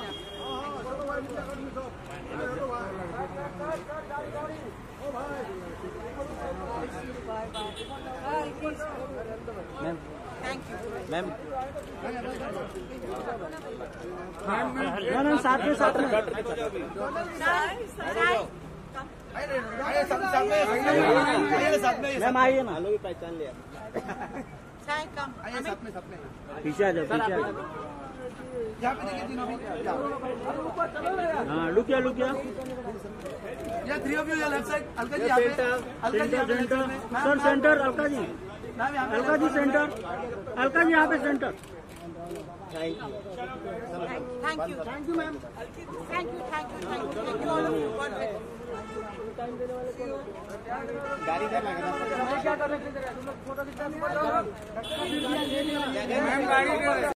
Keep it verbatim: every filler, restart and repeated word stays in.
Ma'am thank you ma'am ma'am साथ में साथ में मैम आइए ना। आलू की पहचान लिया। चाय कम आइए साथ में साथ में पीछे आ जाओ पीछे आ जाओ। यहाँ पे देखिए तीनों भी। हाँ लुकिया लुकिया या थ्री ऑफ यू या लेफ्ट साइड अलका जी यहाँ पे Alka ji centre centre sir centre Alka ji Alka ji centre Alka ji यहाँ पे centre. Thank you thank you thank you ma'am thank you thank you thank you thank you all of you God bless गाड़ी का लगा क्या कर रहे थे तुम लोग फोटो खींचना।